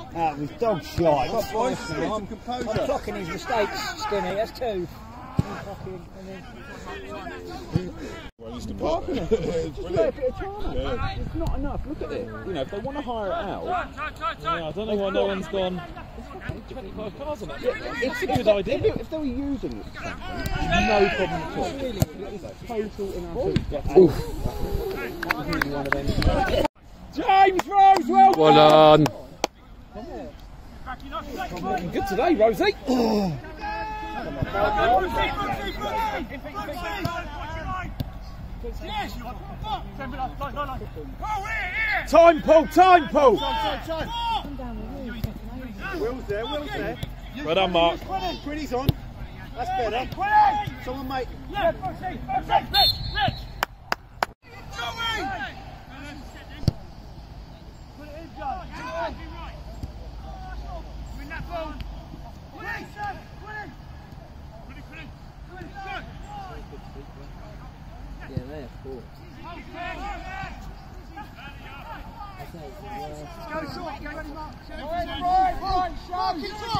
That was dog shite. I'm clocking his mistakes, Skinny. That's 2. Well, it's the park, isn't it? It's not enough. Look at it. You know, if they want to hire it out, yeah, I don't know why no one's gone. 25 cars on it. It's a good idea. If they were using it for something, no problem at all. Total and absolute. James Rose, well done. Looking good today, Rosie. Time, Paul. Will's there. Well done, Mark. Quinny's on. That's better. Someone make. Yeah, Rich. Put it in, John. Win that ball. Yeah, there, cool. Go short, get ready, Mark. Right, shot.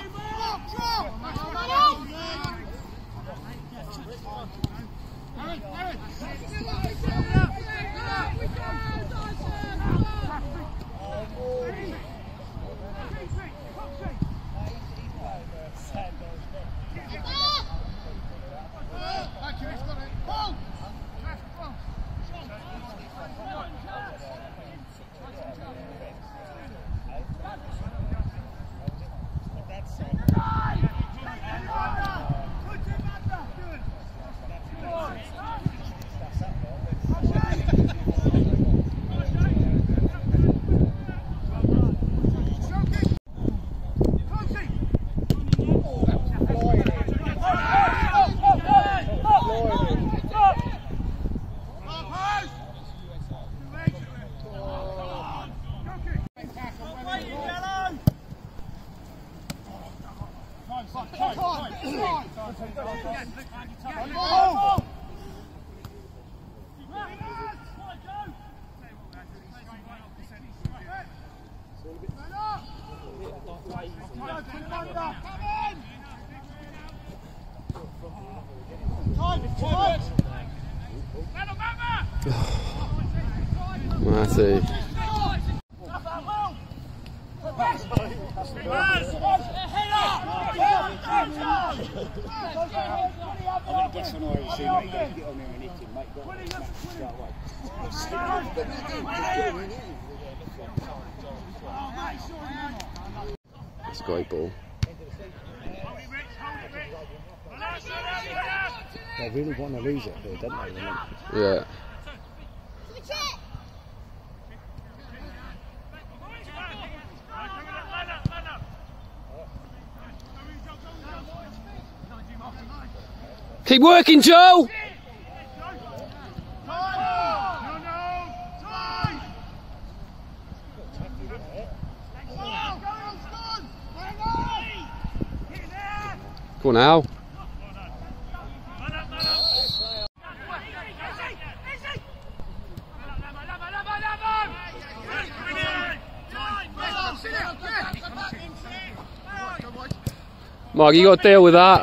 Matty. That's a great ball. They really want to lose it here, don't they? Yeah. Keep working, Joe! Go on, Al. Mark, you got to deal with that.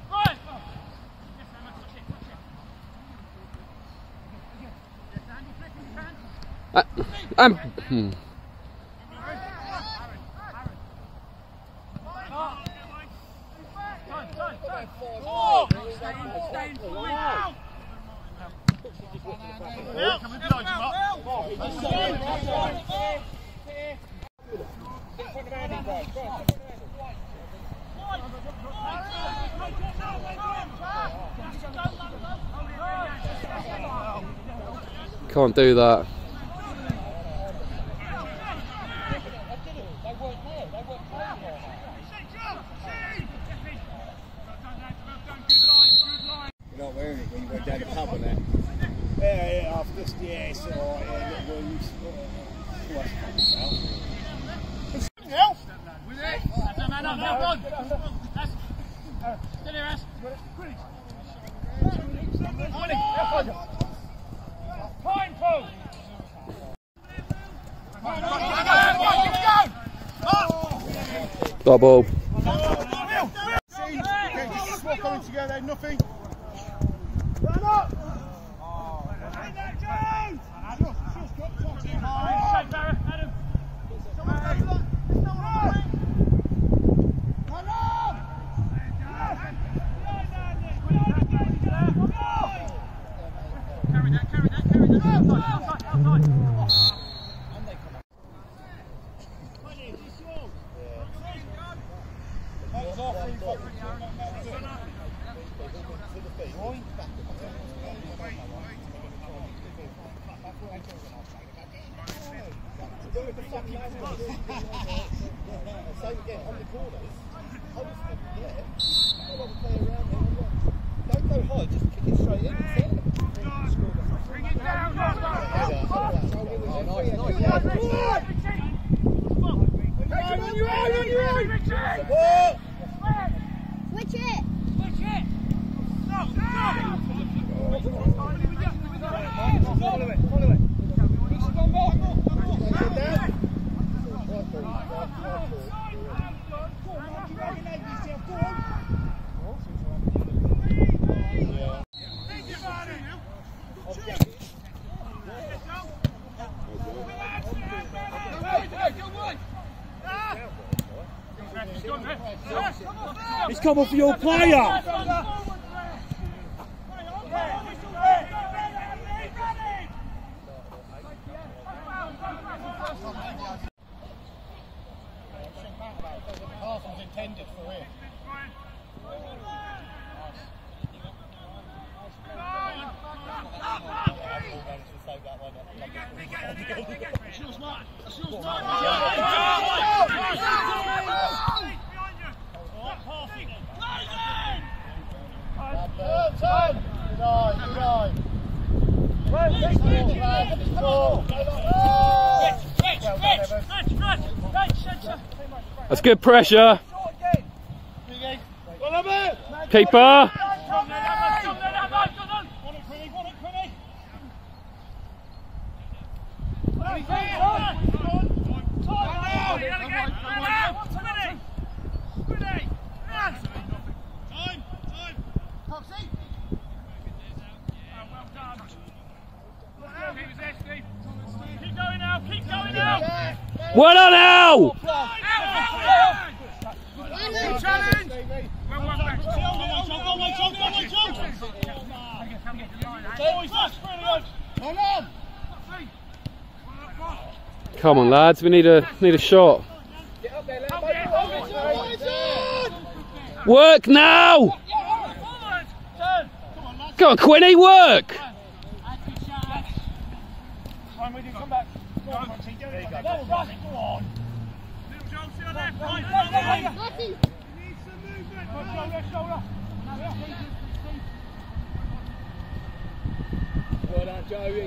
Can't do that. You're not wearing it when you go down the pub and that. Yeah, I've just, it's alright, yeah, wounds. Double. Swap coming together, nothing. Run up! Don't go high, just kick it straight in. Bring it down. Switch it! Stop! Follow it. It's come off your player. Pass was intended for him. That's good pressure. Keeper. Well done now! Come on, lads, we need a shot. Work now! Come on, Quinny, work! Well done, Joey.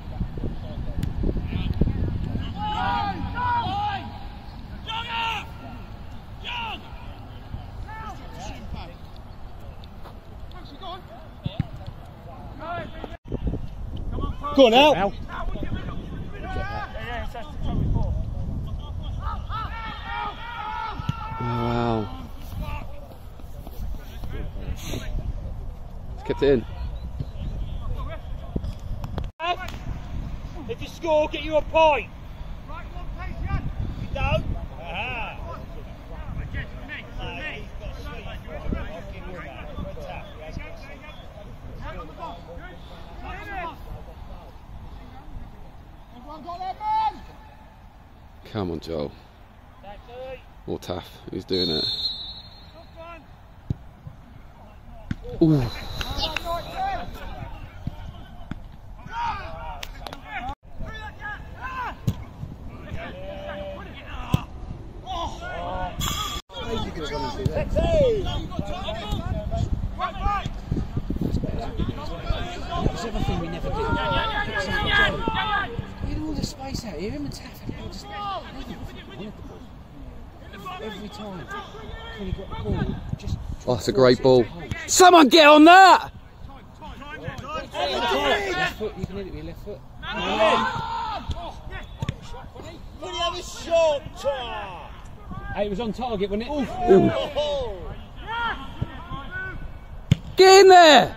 Go on now. Wow. He's kept it in. If you score, get you a point. Right one, patient. You don't? Aha. Everyone got their man. Come on, Joel. Or Taff, who's doing it? Ooh. That's everything we never did. You had all the space out here, him and Taff had just wanted the ball. Every time when he got the ball, just. Oh, that's a great ball. Someone get on that! Left foot, you can hit it with your left foot. Will you have a shot? Hey, it was on target, wasn't it? Ooh. Get in there!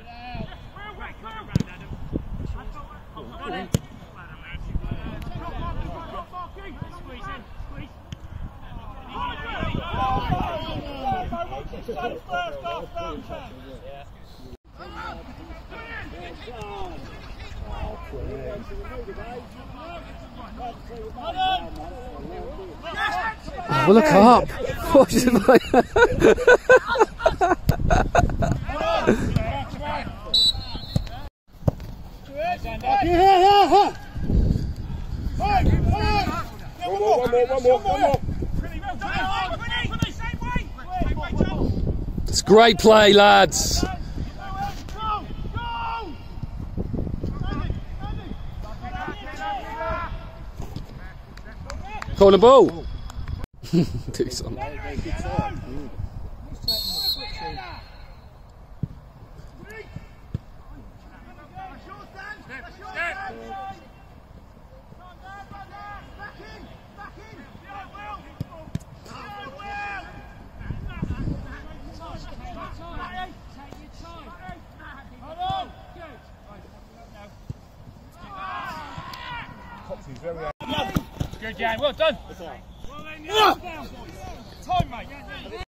Oh, look up! What's it like? It's great play, lads. Call the ball. Do something. Good, Jan. Well done. Time, mate.